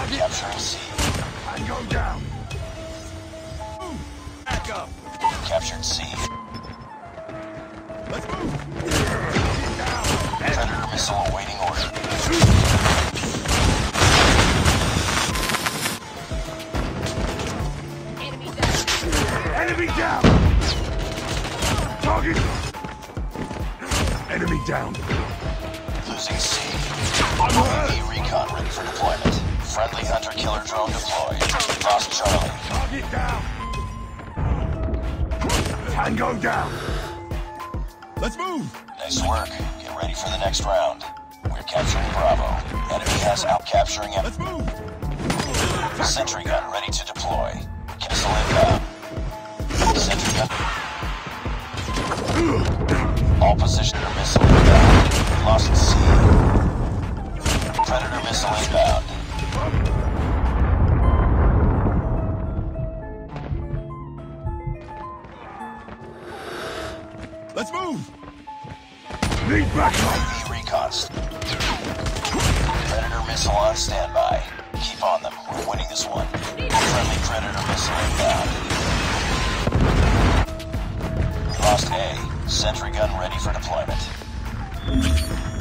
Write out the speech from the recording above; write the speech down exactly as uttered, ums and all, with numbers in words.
We're capturing C. And go down. Back up. We captured C. Let's move. Predator missile awaiting order. Enemy down! Target! Enemy down! Losing C. U A V recon ready for deployment. Friendly hunter-killer drone deployed. Lost Charlie. Target down! Tango down! Let's move! Nice work. Get ready for the next round. We're capturing Bravo. Enemy has out capturing him. Let's move! Sentry gun ready to deploy. Missile inbound. Sentry gun. All positioner missile inbound. Lost C. Predator missile inbound. Let's move! Need backup! U A V recon. Predator missile on standby. Keep on them. We're winning this one. Friendly Predator missile inbound. We lost A. Sentry gun ready for deployment.